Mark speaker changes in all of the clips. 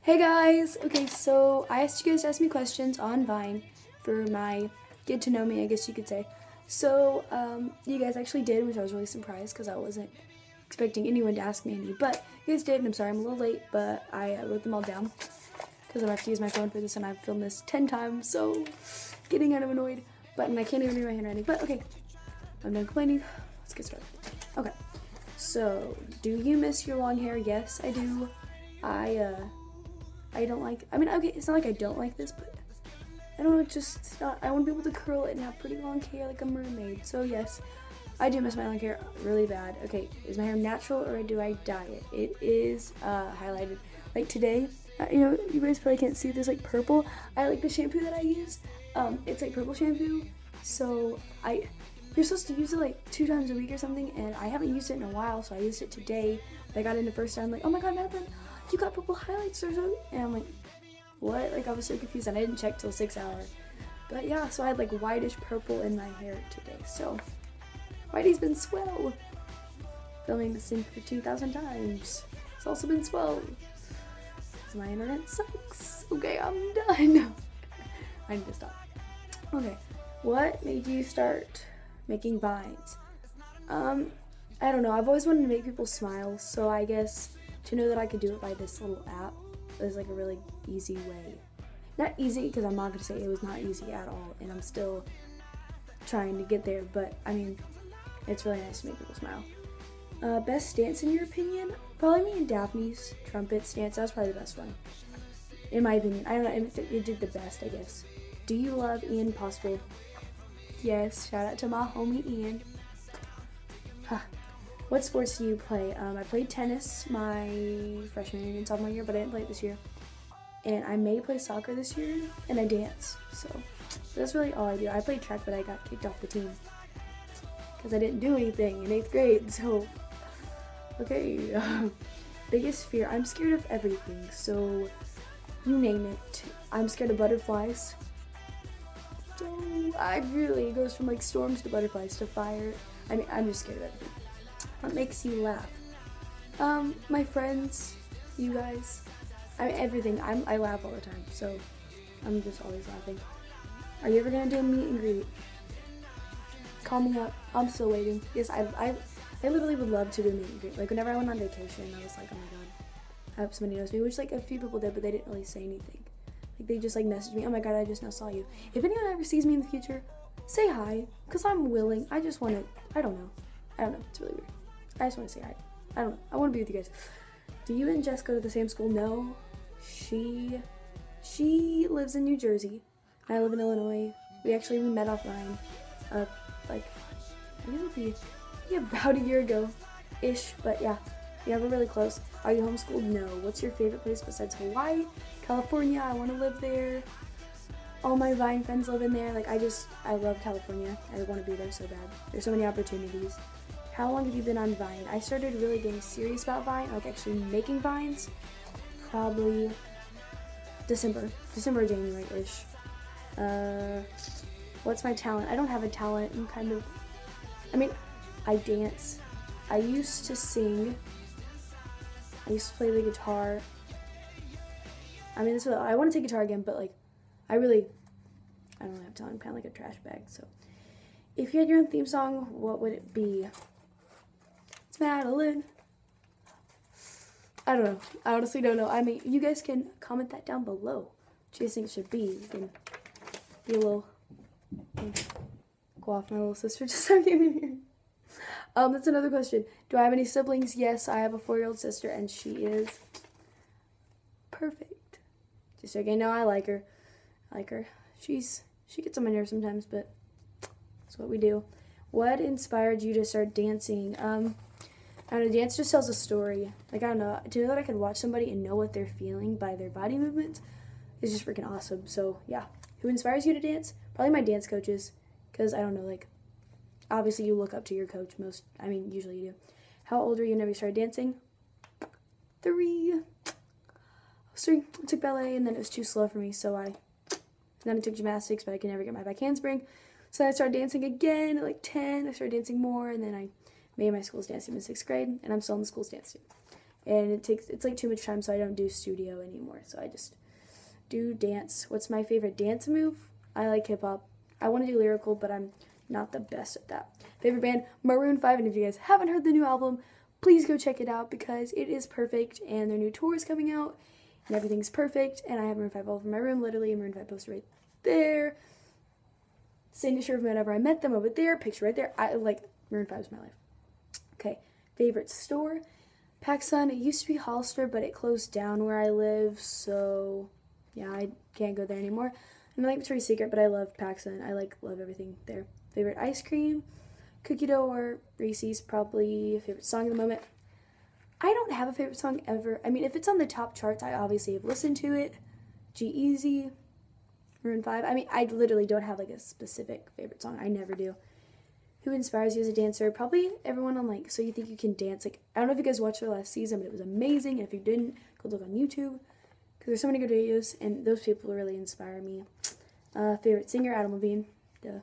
Speaker 1: Hey guys! Okay, so I asked you guys to ask me questions on Vine for my get to know me, I guess you could say. So, you guys actually did, which I was really surprised because I wasn't expecting anyone to ask me any. But you guys did, and I'm sorry I'm a little late, but I wrote them all down because I have to use my phone for this, and I've filmed this 10 times, so getting kind of annoyed. And I can't even read my handwriting. But okay, I'm done complaining. Let's get started. Okay, so do you miss your long hair? Yes, I do. I don't like, okay, it's not like I don't like this, but I don't know, it's not, I want to be able to curl it and have pretty long hair like a mermaid. So yes, I do miss my long hair really bad. Okay, is my hair natural or do I dye it? It is highlighted. Like today, you guys probably can't see, there's like purple. I like the shampoo that I use. It's like purple shampoo. So you're supposed to use it like 2 times a week or something, and I haven't used it in a while, so I used it today. But I got in the first time, like, oh my god, Madeline, you got purple highlights or something? And I'm like, what? Like, I was so confused, and I didn't check till 6 hours. But yeah, so I had like whitish purple in my hair today. So Whitey's been swell. Filming this in 15,000 times. It's also been swell. Because my internet sucks. Okay, I'm done. I need to stop. Okay, what made you start making vines? I don't know. I've always wanted to make people smile, so I guess to know that I could do it by this little app is like a really easy way. Not easy, because I'm not going to say it was not easy at all, and I'm still trying to get there, but I mean, it's really nice to make people smile. Best dance in your opinion? Probably me and Daphne's trumpets dance. That was probably the best one, in my opinion. I don't know, it did the best, I guess. Do you love Ian Possible? Yes, shout out to my homie Ian. Huh. What sports do you play? I played tennis my freshman and sophomore year, but I didn't play it this year. And I may play soccer this year, and I dance. So that's really all I do. I played track, but I got kicked off the team because I didn't do anything in 8th grade. So, okay. Biggest fear? I'm scared of everything. So, you name it. I'm scared of butterflies. So, it goes from like storms to butterflies to fire. I'm just scared of everything. What makes you laugh? My friends, you guys, everything. I laugh all the time, so I'm just always laughing. Are you ever gonna do a meet and greet? Call me up. I'm still waiting. Yes, I literally would love to do a meet and greet. Like whenever I went on vacation, I was like, oh my god, I hope somebody knows me. Which like a few people did, but they didn't really say anything. Like they just like messaged me. Oh my god, I just now saw you. If anyone ever sees me in the future, say hi, cause I'm willing. I just want to. I don't know. It's really weird. I just want to say hi. I don't know. I want to be with you guys. Do you and Jess go to the same school? No. She lives in New Jersey. I live in Illinois. We met offline. Like, I guess it'd be about a year ago-ish. But yeah, we're really close. Are you homeschooled? No. What's your favorite place besides Hawaii? California. I want to live there. All my Vine friends live in there. Like, I love California. I want to be there so bad. There's so many opportunities. How long have you been on Vine? I started really getting serious about Vine, like actually making Vines, probably December, January-ish. What's my talent? I don't have a talent. I dance. I used to sing. I used to play the guitar. I want to take guitar again, but like, I don't really have talent. I'm kind of like a trash bag, so. If you had your own theme song, what would it be? It's Madeline. I don't know. I honestly don't know. You guys can comment that down below. What you guys think it should be? You can be a little... Go off, my little sister just came in here. That's another question. Do I have any siblings? Yes, I have a 4-year-old sister, and she is perfect. Just so you know, I like her. She gets on my nerves sometimes, but that's what we do. What inspired you to start dancing? I don't know, dance just tells a story. Like, I don't know, to know that I could watch somebody and know what they're feeling by their body movements is just freaking awesome. So, yeah. Who inspires you to dance? Probably my dance coaches. Because, I don't know, like, obviously you look up to your coach usually you do. How old are you whenever you started dancing? 3. I was 3. I took ballet, and then it was too slow for me, then I took gymnastics, but I could never get my back handspring. So then I started dancing again at like 10. I started dancing more, and then I made my school's dance team in 6th grade, and I'm still in the school's dance team. and it's like too much time, so I don't do studio anymore. So I just do dance. What's my favorite dance move? I like hip hop. I want to do lyrical, but I'm not the best at that. Favorite band, Maroon 5, and if you guys haven't heard the new album, please go check it out because it is perfect, and their new tour is coming out, and everything's perfect, and I have Maroon 5 all over my room, literally, Maroon 5 poster right there, signature of whenever I met them over there, picture right there. I like Maroon 5 is my life. Okay, favorite store, PacSun. It used to be Hollister, but it closed down where I live, so yeah, I can't go there anymore. And I like Victoria's Secret, but I love PacSun. I love everything there. Favorite ice cream, cookie dough or Reese's, probably. Favorite song at the moment. I don't have a favorite song ever. I mean, if it's on the top charts, I obviously have listened to it. G-Eazy, Maroon 5. I mean, I literally don't have like a specific favorite song. I never do. Who inspires you as a dancer? Probably everyone on like So You Think You Can Dance. Like, I don't know if you guys watched their last season, but it was amazing. And if you didn't, go look on YouTube. Because there's so many good videos, and those people really inspire me. Favorite singer, Adam Levine. Duh.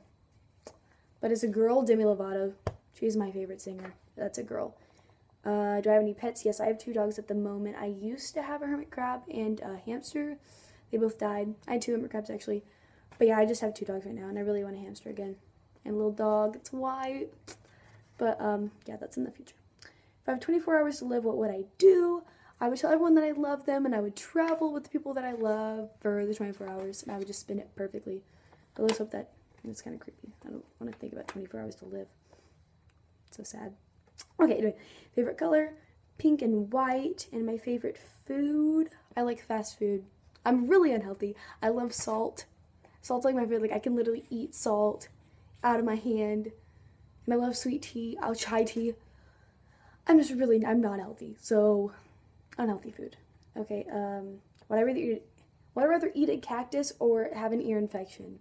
Speaker 1: But as a girl, Demi Lovato. She's my favorite singer. That's a girl. Do I have any pets? Yes, I have 2 dogs at the moment. I used to have a hermit crab and a hamster. They both died. I had 2 hermit crabs, actually. But yeah, I just have 2 dogs right now, and I really want a hamster again. And a little dog. It's white. But, yeah, that's in the future. If I have 24 hours to live, what would I do? I would tell everyone that I love them, and I would travel with the people that I love for the 24 hours, and I would just spend it perfectly. But let's hope that, it's kind of creepy. I don't want to think about 24 hours to live. It's so sad. Okay, anyway, favorite color, pink and white, and my favorite food, I like fast food. I'm really unhealthy. I love salt. Salt's like my favorite. Like, I can literally eat salt out of my hand, and I love sweet tea. I'll chai tea. I'm not healthy, so unhealthy food. Okay, would I rather eat a cactus or have an ear infection?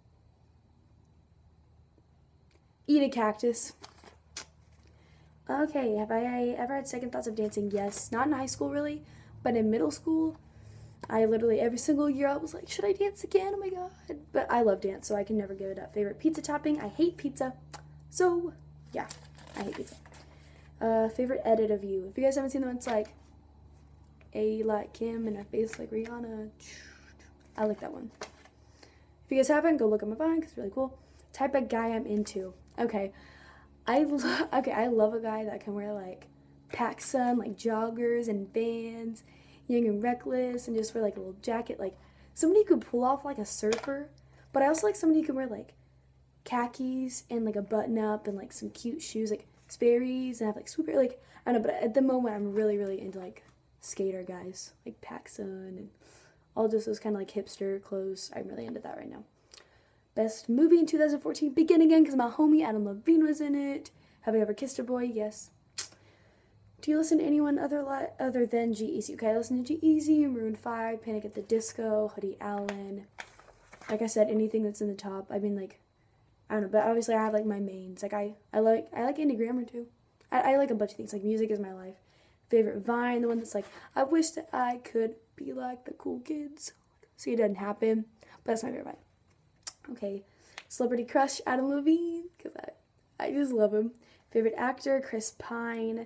Speaker 1: Eat a cactus. Okay, have I ever had second thoughts of dancing? Yes. Not in high school, really, but in middle school, I literally, every single year, I was like, should I dance again? Oh my god. But I love dance, so I can never give it up. Favorite pizza topping? I hate pizza. So, yeah, I hate pizza. Favorite edit of you? If you guys haven't seen the one, it's like a like Kim and a face like Rihanna. I like that one. If you guys haven't, go look at my Vine because it's really cool. Type of guy I'm into. Okay, I love a guy that can wear like PacSun, like joggers and Vans, young and reckless, and just wear like a little jacket. Like somebody who could pull off like a surfer, but I also like somebody who can wear like khakis and like a button up and like some cute shoes, like Sperry's, and have like super like I don't know. But at the moment, I'm really into like skater guys, like PacSun and all just those kind of like hipster clothes. I'm really into that right now. Best movie in 2014, Begin Again, because my homie Adam Levine was in it. Have I ever kissed a boy? Yes. Do you listen to anyone other than G-Eazy? Okay, I listen to G-Eazy, Maroon 5, Panic at the Disco, Hoodie Allen. Like I said, anything that's in the top. I mean, like, I don't know, but obviously I have like my mains. Like I like Andy Grammer too. I like a bunch of things. Like music is my life. Favorite Vine, the one that's like, I wish that I could be like the cool kids. See, it doesn't happen, but that's my favorite Vine. Okay, celebrity crush, Adam Levine, because I just love him. Favorite actor, Chris Pine.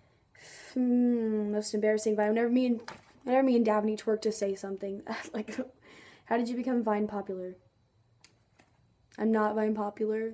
Speaker 1: Most embarrassing Vine. Whenever me and Davney twerk to say something. Like, how did you become Vine popular? I'm not Vine popular.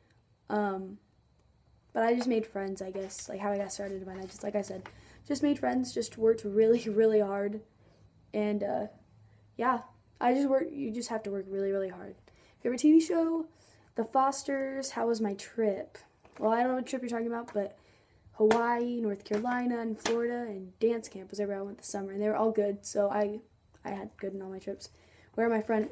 Speaker 1: But I just made friends, I guess. Like how I got started in Vine. I just, like I said, just made friends, just worked really hard. And, yeah, you just have to work really hard. Favorite TV show? The Fosters. How was my trip? Well, I don't know what trip you're talking about, but Hawaii, North Carolina, and Florida, and dance camp was everywhere I went this summer, and they were all good, so I had good in all my trips. Where my friend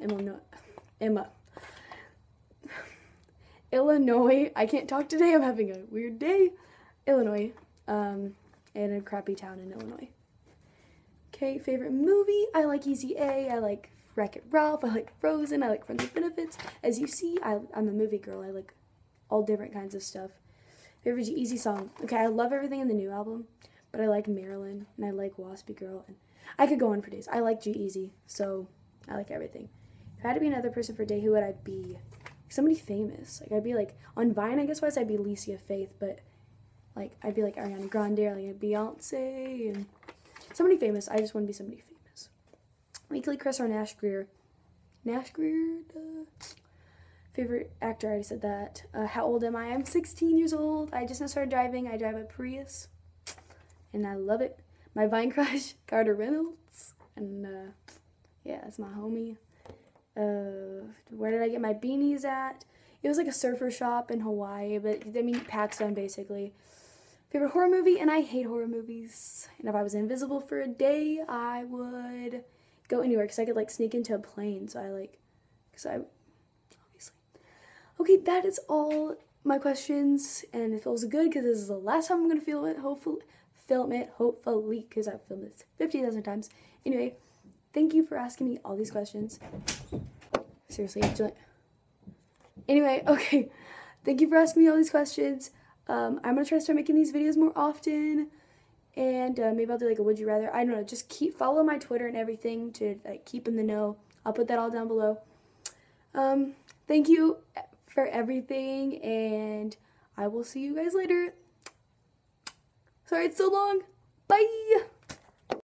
Speaker 1: Illinois. I can't talk today. I'm having a weird day. Illinois. In a crappy town in Illinois. Okay, favorite movie? I like Easy A. I like Wreck-It Ralph. I like Frozen. I like Friends with Benefits. As you see, I'm a movie girl. I like all different kinds of stuff. Favorite G-Eazy song? Okay, I love everything in the new album, but I like Madeline, and I like Waspy Girl, and I could go on for days. I like G-Eazy, so I like everything. If I had to be another person for a day, who would I be? Somebody famous. Like, I'd be like, on Vine, I guess wise, I'd be Alicia Faith, but like, I'd be like Ariana Grande, or like Beyonce, and Somebody famous. I just want to be somebody famous. Weekly Chris or Nash Greer. Nash Greer, favorite actor, I already said that. How old am I? I'm 16 years old. I just now started driving. I drive a Prius, and I love it. My Vine crush, Carter Reynolds, and yeah, that's my homie. Where did I get my beanies at? It was like a surfer shop in Hawaii, but I mean PacSun basically. Favorite horror movie, and I hate horror movies. And if I was invisible for a day, I would go anywhere because I could like sneak into a plane. So obviously. Okay, that is all my questions, and it feels good because this is the last time I'm gonna film it. Hopefully, because I've filmed this 50,000 times. Anyway, thank you for asking me all these questions. Seriously, anyway, okay. Thank you for asking me all these questions. I'm gonna try to start making these videos more often, and maybe I'll do like a would you rather. I don't know. Just follow my Twitter and everything to like keep in the know. I'll put that all down below. Thank you for everything, and I will see you guys later. Sorry it's so long. Bye.